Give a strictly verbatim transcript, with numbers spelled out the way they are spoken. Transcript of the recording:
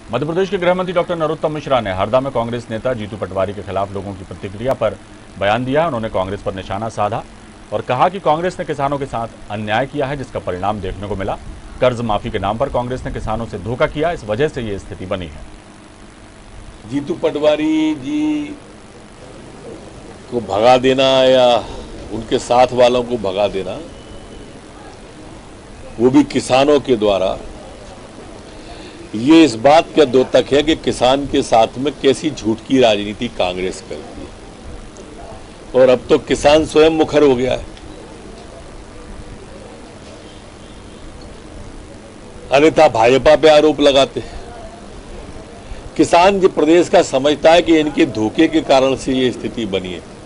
मध्य प्रदेश के गृह मंत्री डॉक्टर नरोत्तम मिश्रा ने हरदा में कांग्रेस नेता जीतू पटवारी के खिलाफ लोगों की प्रतिक्रिया पर बयान दिया। उन्होंने कांग्रेस पर निशाना साधा और कहा कि कांग्रेस ने किसानों के साथ अन्याय किया है, जिसका परिणाम देखने को मिला। कर्ज माफी के नाम पर कांग्रेस ने किसानों से धोखा किया, इस वजह से ये स्थिति बनी है। जीतू पटवारी जी को भगा देना या उनके साथ वालों को भगा देना, वो भी किसानों के द्वारा, ये इस बात का द्योतक है कि किसान के साथ में कैसी झूठ की राजनीति कांग्रेस करती है। और अब तो किसान स्वयं मुखर हो गया है। अन्यथा भाजपा पे आरोप लगाते हैं। किसान जो प्रदेश का समझता है कि इनके धोखे के कारण से ये स्थिति बनी है।